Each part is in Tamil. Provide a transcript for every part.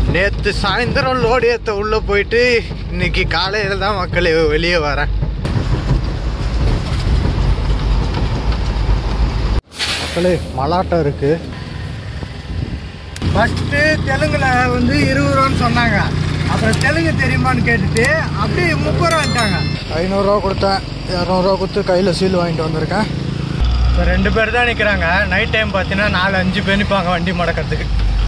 நேற்று சாயந்தரம் லோடு ஏற்ற உள்ளே போயிட்டு இன்னைக்கு காலையில் தான் மக்களே வெளியே வரேன். மக்களே மலாட்டம் இருக்குது. ஃபஸ்ட்டு தெலுங்கில் வந்து 20 ரூபான்னு சொன்னாங்க. அப்புறம் தெலுங்கு தெரியுமான்னு கேட்டுட்டு அப்படியே 30 ரூபான்ட்டாங்க. 500 ரூபா கொடுத்தேன், 200 ரூபா கொடுத்து கையில் சீல் வாங்கிட்டு வந்திருக்கேன். இப்போ 2 பேர் தான் நிற்கிறாங்க. நைட் டைம் பார்த்தீங்கன்னா 4-5 பேர் நிற்பாங்க வண்டி மடக்கிறதுக்கு.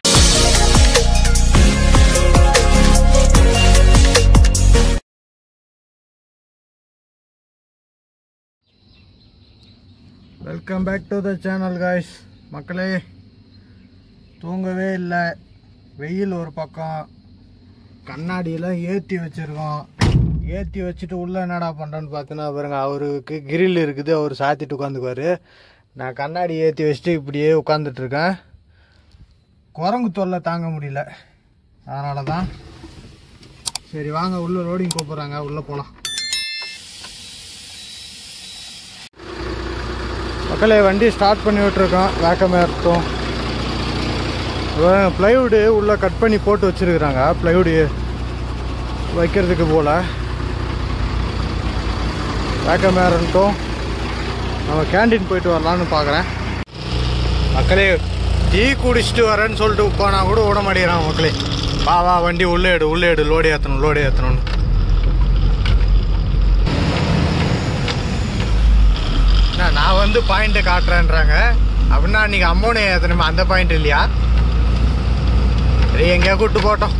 Welcome back to the channel guys. மக்களே தூங்கவே இல்லை. வெயில் ஒரு பக்கம், கண்ணாடியெல்லாம் ஏற்றி வச்சுருக்கோம். ஏற்றி வச்சுட்டு உள்ளே என்னடா பண்ணுறேன்னு பார்த்தீங்கன்னா பாருங்க, அவருக்கு கிரில் இருக்குது, அவர் சாத்திட்டு உட்காந்துக்குவார். நான் கண்ணாடி ஏற்றி வச்சுட்டு இப்படியே உட்காந்துட்ருக்கேன். குரங்கு தொல்லை தாங்க முடியல, அதனால தான் சரி வாங்க உள்ளே லோடிங் கூப்பிட்றாங்க, உள்ளே போகலாம். மக்களே வண்டி ஸ்டார்ட் பண்ணி விட்டுருக்கோம். வேக்கமே இருக்கும். ப்ளைவுடு உள்ளே கட் பண்ணி போட்டு வச்சுருக்குறாங்க, ப்ளைவுடு வைக்கிறதுக்கு போல். வேக்கமே இருந்தும் நம்ம கேண்டீன் போயிட்டு வரலான்னு பார்க்குறேன். மக்களே டீ குடிச்சிட்டு வரேன்னு சொல்லிட்டு போனால் கூட விட மாட்டேங்கிறான். மக்களே வா வண்டி உள்ளே எடு லோடு ஏற்றணும்னு. நான் வந்து பாயிண்ட்டை காட்டுறேன்றாங்க. அப்படின்னா அன்றைக்கி அம்மோனை ஏற்றணுமா, அந்த பாயிண்ட் இல்லையா? சரி எங்கேயா கூப்பிட்டு போட்டோம்.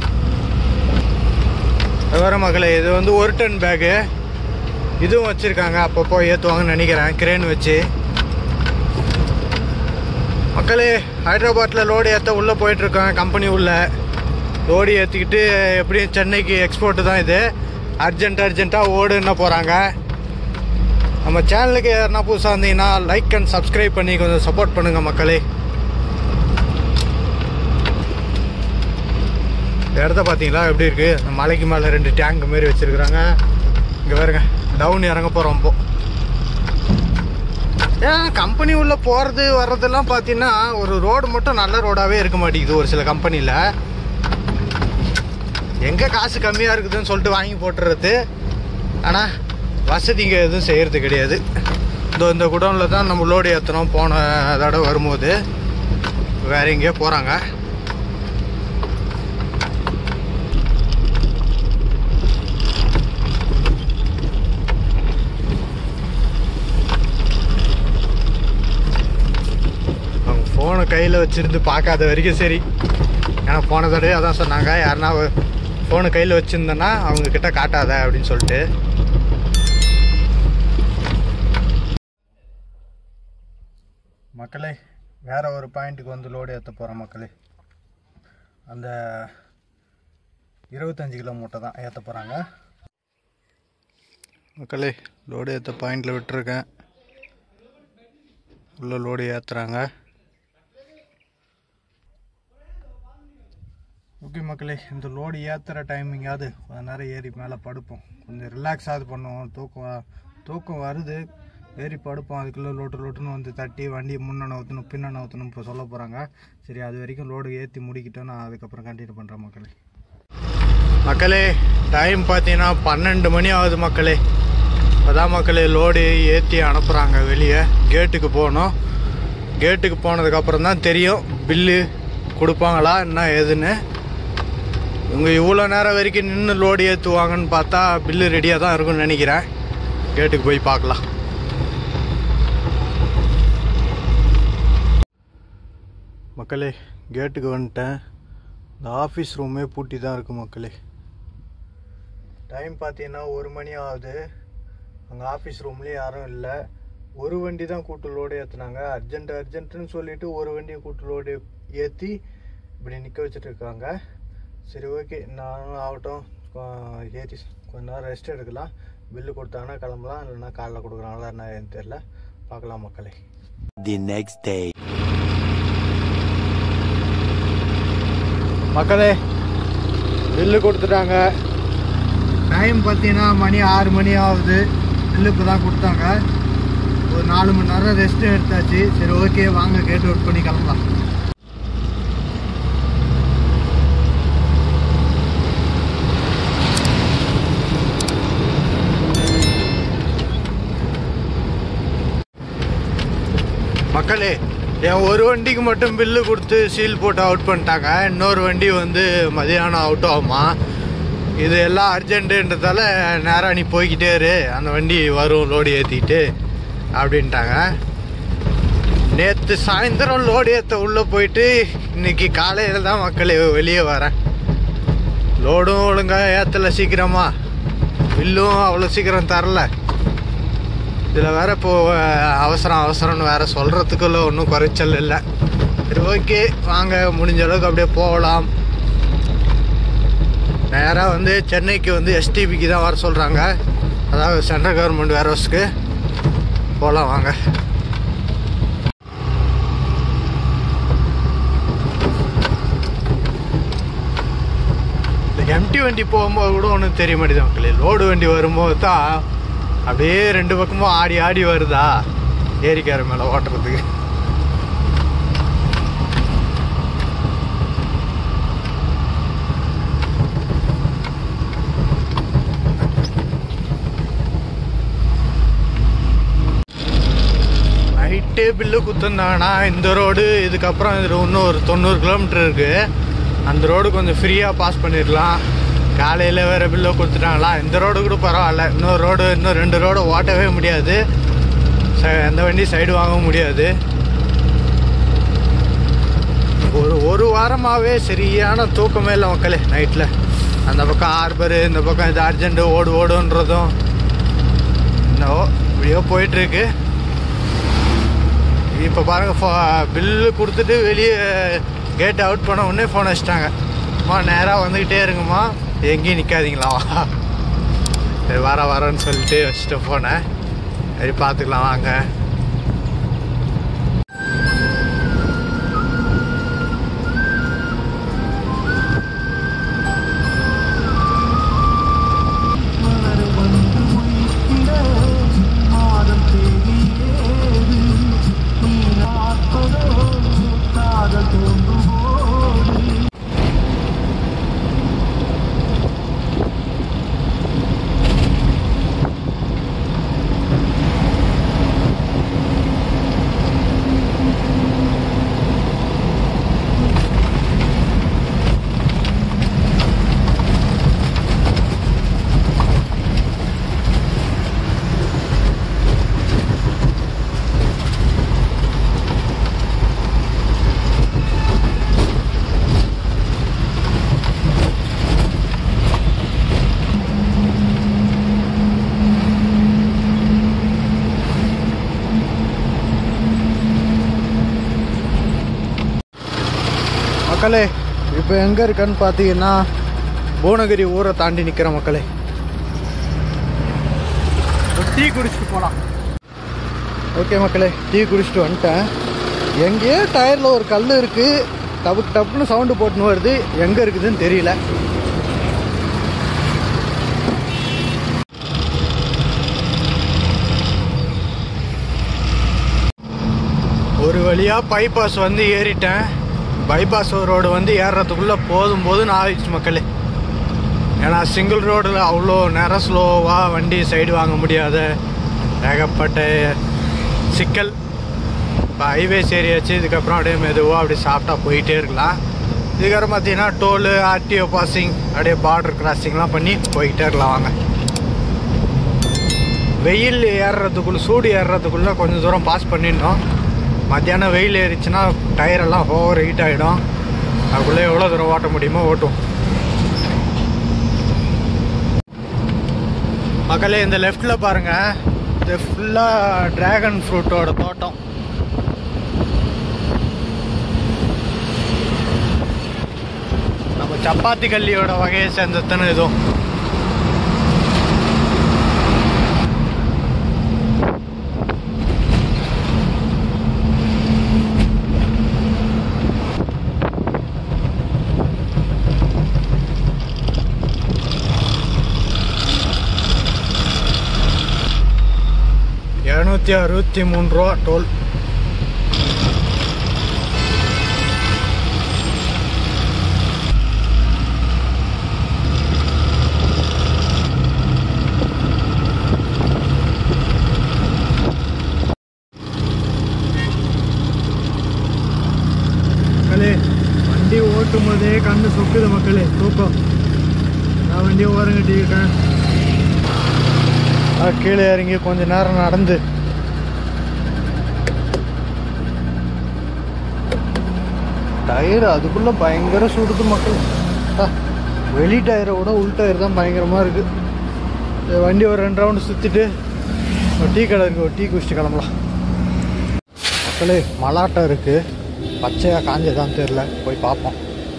வர மக்களே இது வந்து 1 டன் பேக்கு. இதுவும் வச்சுருக்காங்க, அப்பப்போ ஏற்றுவாங்கன்னு நினைக்கிறேன், கிரேன் வச்சு. மக்களே ஹைதராபாத்தில் லோடு ஏற்ற உள்ளே போயிட்டுருக்கோம். கம்பெனி உள்ள லோடு ஏற்றிக்கிட்டு எப்படியும் சென்னைக்கு எக்ஸ்போர்ட்டு தான் இது. அர்ஜென்ட்டாக ஓடுன்னு போகிறாங்க. நம்ம சேனலுக்கு யாருன்னா புதுசாக இருந்தீங்கன்னா லைக் அண்ட் சப்ஸ்கிரைப் பண்ணி கொஞ்சம் சப்போர்ட் பண்ணுங்கள் மக்களே. இடத்த பார்த்தீங்களா எப்படி இருக்குது? மலைக்கு மேலே 2 டேங்க் மாரி வச்சுருக்குறாங்க. இங்கே பாருங்க, டவுன் இறங்க போகிறோம். இப்போ ஏன் கம்பெனி உள்ளே போகிறது வர்றதெல்லாம் பார்த்தீங்கன்னா ஒரு ரோடு மட்டும் நல்ல ரோடாகவே இருக்க மாட்டேங்குது ஒரு சில கம்பெனியில். எங்கே காசு கம்மியாக இருக்குதுன்னு சொல்லிட்டு வாங்கி போட்டுறது, ஆனால் வசதிங்க எதுவும் செய்கிறது கிடையாது. இந்த குடோனில் தான் நம்ம லோடு ஏற்றணும். போன தடவை வரும்போது வேறு எங்கேயோ போகிறாங்க. அவங்க ஃபோனை கையில் வச்சுருந்து பார்க்காத வரைக்கும் சரி. ஏன்னா போன தடவை அதான் சொன்னாங்க, யாருன்னா ஃபோனை கையில் வச்சுருந்தேன்னா அவங்கக்கிட்ட காட்டாத அப்படின்னு சொல்லிட்டு. மக்களே வேறு ஒரு பாயிண்ட்டுக்கு வந்து லோடு ஏற்ற போகிறோம் மக்களே. அந்த 25 கிலோ மூட்டை தான் ஏற்ற போகிறாங்க. மக்களே லோடு ஏற்ற பாயிண்டில் விட்டுருக்கேன். உள்ள லோடு ஏற்றுறாங்க. ஓகே மக்களே, இந்த லோடு ஏற்றுற டைமிங்காவது கொஞ்ச நேரம் ஏறி மேலே படுப்போம். கொஞ்சம் ரிலாக்ஸாவது பண்ணுவோம். தூக்கம் வருது, ஏறி படுப்போம். அதுக்குள்ளே லோட்டுன்னு வந்து தட்டி வண்டி முன்ன நவுத்தணும் பின்ன நவுத்தணும் இப்போ சொல்ல போகிறாங்க. சரி அது வரைக்கும் லோடு ஏற்றி முடிக்கிட்டோம், நான் அதுக்கப்புறம் கண்டினியூ பண்ணுறேன் மக்களே. டைம் பார்த்தீங்கன்னா 12 மணி ஆகுது மக்களே. அதான் மக்களே லோடு ஏற்றி அனுப்புகிறாங்க வெளியே. கேட்டுக்கு போகணும். கேட்டுக்கு போனதுக்கப்புறம் தான் தெரியும் பில்லு கொடுப்பாங்களா என்ன ஏதுன்னு. இவங்க இவ்வளோ நேரம் வரைக்கும் நின்று லோடு ஏற்றுவாங்கன்னு பார்த்தா பில்லு ரெடியாக தான் இருக்குன்னு நினைக்கிறேன். கேட்டுக்கு போய் பார்க்கலாம். மக்களே கேட்டுக்கு வந்துட்டேன். இந்த ஆஃபீஸ் ரூமே பூட்டி தான் இருக்குது மக்களே. டைம் பார்த்தீங்கன்னா 1 மணி ஆகுது. அங்கே ஆஃபீஸ் ரூம்லேயும் யாரும் இல்லை. ஒரு வண்டி தான் கூட்டு லோடு ஏற்றுனாங்க. அர்ஜென்ட்டுன்னு சொல்லிவிட்டு ஒரு வண்டியை கூட்டு லோடு ஏற்றி இப்படி நிற்க வச்சுட்ருக்காங்க. சரி ஓகே, நானும் ஆகட்டும் ஏற்றி கொஞ்ச நேரம் ரெஸ்ட் எடுக்கலாம். பில்லு கொடுத்தாங்கன்னா கிளம்பலாம், இல்லைன்னா காலைல கொடுக்குறாங்களா என்ன ஏன்னு தெரியல. பார்க்கலாம் மக்களே. The next day. மக்களே பில்லு கொடுத்துட்டாங்க. டைம் பார்த்தீங்கன்னா மணி 6 மணி ஆகுது. பில்லு இப்போ தான் கொடுத்தாங்க. ஒரு 4 மணி நேரம் ரெஸ்ட் எடுத்தாச்சு. சரி ஓகே வாங்க கேட் ஒர்க் பண்ணி கிளம்பலாம். மக்களே, என் ஒரு வண்டிக்கு மட்டும் பில்லு கொடுத்து சீல் போட்டு அவுட் பண்ணிட்டாங்க. இன்னொரு வண்டி வந்து மதியானம் அவுட் ஆகுமா. இது எல்லாம் அர்ஜென்ட்டுன்றதால நேராக நீ போய்கிட்டே இரு, அந்த வண்டி வரும் லோடு ஏற்றிக்கிட்டு அப்படின்ட்டாங்க. நேற்று சாயந்தரம் லோடு ஏற்ற உள்ளே போயிட்டு இன்னைக்கு காலையில் தான் மக்களே வெளியே வரேன். லோடும் ஒழுங்காக ஏற்றலை சீக்கிரமா, பில்லும் அவ்வளோ சீக்கிரம் தரல. இதில் வேறு இப்போது அவசரம்னு வேறு சொல்கிறதுக்குள்ள ஒன்றும் குறைச்சல் இல்லை. சரி ஓகே வாங்க, முடிஞ்ச அளவுக்கு அப்படியே போகலாம். நேராக வந்து சென்னைக்கு வந்து எஸ்டிபிக்கு தான் வர சொல்கிறாங்க, அதாவது சென்ட்ரல் கவர்மெண்ட் வேர்ஹவுஸ்க்கு போகலாம் வாங்க. இந்த எம்டி வண்டி போகும்போது கூட ஒன்றும் தெரிய மாட்டேது மக்களே. லோடு வண்டி வரும்போது தான் அப்படியே ரெண்டு பக்கமும் ஆடி வருதா ஏரிக்கார மேலே ஓட்டுறதுக்கு. நைட்டே பில்லு குத்துருந்தாங்கன்னா இந்த ரோடு இதுக்கப்புறம் இது இன்னும் ஒரு 90 கிலோமீட்டர் இருக்குது. அந்த ரோடு கொஞ்சம் ஃப்ரீயாக பாஸ் பண்ணிடலாம். காலையில் வேறு பில்லை கொடுத்துட்டாங்களா, இந்த ரோடு கூட பரவாயில்ல. இன்னொரு ரோடு, இன்னும் 2 ரோடு ஓட்டவே முடியாது, எந்த வண்டி சைடு வாங்க முடியாது. ஒரு வாரமாகவே சரியான தூக்கமே இல்லை மக்களே. நைட்டில் அந்த பக்கம் ஹார்பரு, இந்த பக்கம் இது அர்ஜென்ட்டு ஓடுன்றதும் இன்னும் இப்படியோ போயிட்டுருக்கு. இப்போ பாருங்கள், பில்லு கொடுத்துட்டு வெளியே கேட் அவுட் பண்ண உடனே ஃபோன் வச்சிட்டாங்க. அம்மா நேராக வந்துக்கிட்டே இருங்கம்மா, எங்கேயும் நிற்காதீங்களா. சரி வரேன்னு சொல்லிட்டு வச்சுட்டு போனேன். சரி பார்த்துக்கலாம் வாங்க. மக்களே இப்போ எங்கே இருக்கன்னு பார்த்தீங்கன்னா புவனகிரி ஊரை தாண்டி நிற்கிற மக்களே. டீ குடிச்சிட்டு போகலாம். ஓகே மக்களே, டீ குடிச்சிட்டு வந்துட்டேன். எங்கேயோ டயரில் ஒரு கல் இருக்குது, டப்புன்னு சவுண்டு போட்டுன்னு வருது, எங்கே இருக்குதுன்னு தெரியல. ஒரு வழியாக பைபாஸ் வந்து ஏறிட்டேன். பைபாஸ் ரோடு வந்து ஏறுறதுக்குள்ளே போதும்னு ஆயிடுச்சு மக்களே. ஏன்னா சிங்கிள் ரோடில் அவ்வளோ நேரம் ஸ்லோவாக வண்டி சைடு வாங்க முடியாத ஏகப்பட்ட சிக்கல். இப்போ ஹைவேஸ் ஏரியாச்சு, இதுக்கப்புறம் அப்படியே மெதுவாக அப்படியே சாஃப்டாக போயிட்டே இருக்கலாம். இதுக்கப்புறம் பார்த்தீங்கன்னா டோலு, ஆர்டிஓ பாசிங், அப்படியே பார்டர் கிராசிங்லாம் பண்ணி போய்கிட்டே இருக்கலாம் வாங்க. வெயில் ஏறுறதுக்குள்ளே, சூடு ஏறுறதுக்குள்ளே கொஞ்சம் தூரம் பாஸ் பண்ணிடணும். மத்தியானம் வெயில் ஏறிச்சுன்னா டயரெல்லாம் ஓவர் ஹீட் ஆகிடும். அதுக்குள்ளே எவ்வளோ தூரம் ஓட்ட முடியுமோ ஓட்டும் மக்களே. இந்த லெஃப்டில் பாருங்கள், இது ஃபுல்லாக ட்ராகன் ஃப்ரூட்டோட தோட்டம். நம்ம சப்பாத்தி கல்லியோட வகையை சேர்ந்ததுன்னு இதுவும். ₹263 டோல். சொக்குது மக்களே தூக்கம். நான் வண்டியை ஓரம் கட்டிக்கிட்டேன். கீழே இறங்கி கொஞ்ச நேரம் நடந்து டயர் அதுக்குள்ள பயங்கர சுடுது மக்கள். வெளி டயரை விட உள் டயர் தான் பயங்கரமாக இருக்குது. வண்டி ஒரு 2 ரவுண்டு சுற்றிட்டு ஒரு டீ கடை இருக்குது, ஒரு டீ குடிச்சிட்டு கிளம்பலாம். மக்களே மலாட்டம் இருக்குது, பச்சையாக காஞ்சதான்னு தெரில, போய் பார்ப்போம்.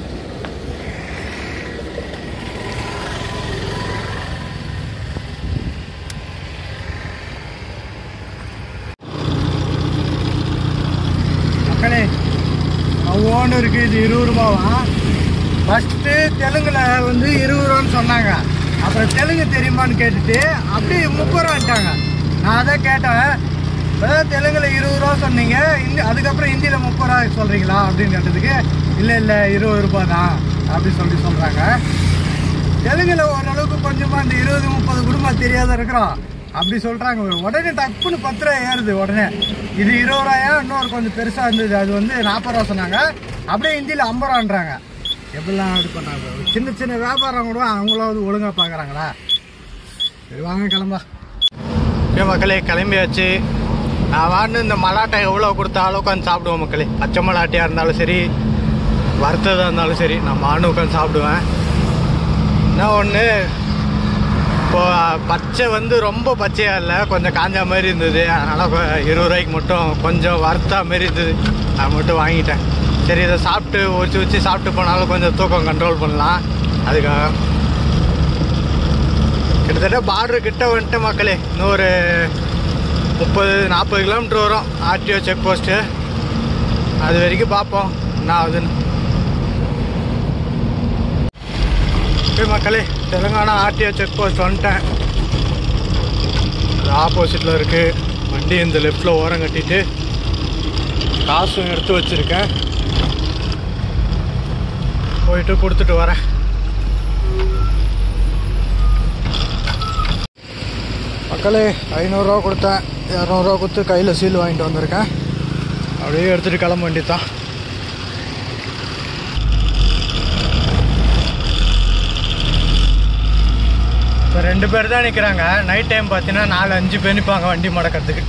மக்களே ஒவ்வொன்று இருக்குது. இது 20 ரூபாவா? ஃபஸ்ட்டு தெலுங்குல வந்து 20 ரூபான்னு சொன்னாங்க. அப்புறம் தெலுங்கு தெரியுமான்னு கேட்டுட்டு அப்படியே 30 ரூபான்ட்டாங்க. நான் அதான் கேட்டேன், தெலுங்குல 20 ரூபா சொன்னீங்க, அதுக்கப்புறம் ஹிந்தியில் 30 ரூபா சொல்கிறீங்களா அப்படின்னு கேட்டதுக்கு இல்லை 20 ரூபா தான் அப்படி சொல்கிறாங்க. தெலுங்குல ஓரளவுக்கு கொஞ்சமாக இந்த 20-30 குடும்பம் தெரியாத இருக்கிறோம் அப்படி சொல்கிறாங்க. உடனே டக்குன்னு 10 ரூபா ஏறுது. உடனே இது 20 ரூபாயா, இன்னொரு கொஞ்சம் பெருசாக இருந்தது, அது வந்து 40 ரூபா சொன்னாங்க. அப்படியே ஹிந்தியில் 50 ரூபான்றாங்க. எப்படிலாம் இது பண்ணுறாங்க? சின்ன சின்ன வியாபாரம் கூட அவங்களாவது ஒழுங்காக பார்க்குறாங்களா? சரி வாங்க கிளம்பா. ஓகே மக்களே, கிளம்பியாச்சு. நான் வான்னு இந்த மலாட்டை எவ்வளோ கொடுத்தாலும் உட்காந்து சாப்பிடுவோம் மக்களே. பச்சை மலாட்டியாக இருந்தாலும் சரி, வறுத்ததாக இருந்தாலும் சரி, நான் மானு உட்காந்து சாப்பிடுவேன். என்ன ஒன்று, இப்போது பச்சை வந்து ரொம்ப பச்சையாக இல்லை, கொஞ்சம் காஞ்சா மாதிரி இருந்தது. அதனால் 20 ரூபாய்க்கு மட்டும் கொஞ்சம் வறுத்தா மாரி இருந்தது, அதை மட்டும் வாங்கிட்டேன். சரி இதை சாப்பிட்டு வச்சு சாப்பிட்டு போனாலும் கொஞ்சம் தூக்கம் கண்ட்ரோல் பண்ணலாம். அதுக்காக கிட்டத்தட்ட பார்டர் கிட்ட வந்துட்டு மக்களே. இன்னும் ஒரு 30-40 கிலோமீட்டர் வரும் ஆர்டிஓ செக் போஸ்ட்டு. அது வரைக்கும் பார்ப்போம் என்ன ஆகுதுன்னு. ஓகே மக்களே, தெலுங்கானா ஆர்டிஓ செக் போஸ்ட் வந்துட்டேன். அது ஆப்போசிட்டில் இருக்குது. வண்டி இந்த லெஃப்டில் ஓரம் கட்டிட்டு காசும் எடுத்து வச்சுருக்கேன். போயிட்டு கொடுத்துட்டு வரேன். மக்களே 500 ரூபா கொடுத்தேன், 200 ரூபா கொடுத்து கையில் சீல் வாங்கிட்டு வந்திருக்கேன். அப்படியே எடுத்துகிட்டு கிளம்ப வேண்டியதான். இப்போ 2 பேர் தான் நிற்கிறாங்க. நைட் டைம் பார்த்தீங்கன்னா 4-5 பேர் நிற்பாங்க வண்டி மடக்கிறதுக்கு.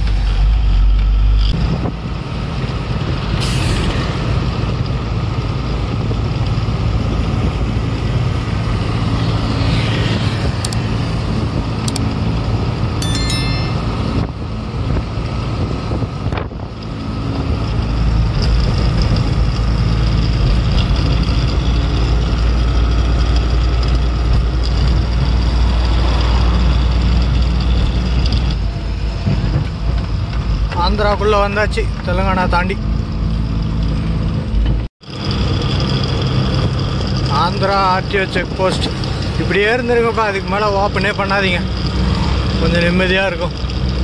ஆந்திராக்குள்ளே வந்தாச்சு, தெலுங்கானா தாண்டி. ஆந்திரா ஆர்டிஓ செக் போஸ்ட் இப்படியே இருந்துருங்கப்பா. அதுக்கு மேலே ஓப்பனே பண்ணாதீங்க, கொஞ்சம் நிம்மதியாக இருக்கும்.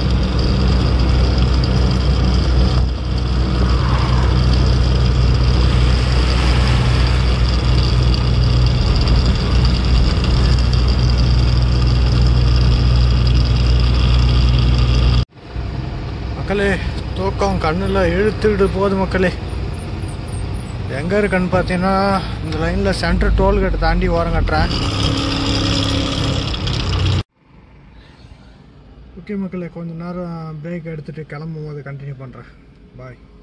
மக்களே தூக்கம் கண்ணில் இழுத்துக்கிட்டு போகுது மக்களே. எங்கே இருக்குன்னு பார்த்தீங்கன்னா இந்த லைனில் சென்ட்ரல் டோல்கேட் தாண்டி ஓரம் கட்டுறேன். ஓகே மக்களே, கொஞ்சம் நேரம் பிரேக் எடுத்துகிட்டு கிளம்பும் போது கண்டினியூ பண்ணுறேன். பாய்.